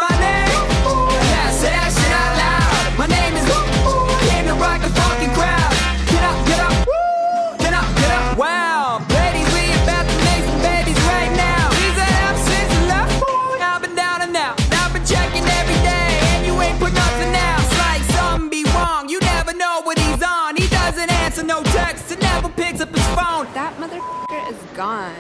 my name? Yeah, say that shit out loud. My name is came to rock the fucking crowd. Get up, get up, get up, get up. Wow, ladies, we about to make some babies right now. These are them since the left. I've been down and out. I've been checking every day, and you ain't put nothing out. It's like something be wrong. You never know what he's on. He doesn't answer no texts and never picks up his phone. That motherfucker is gone.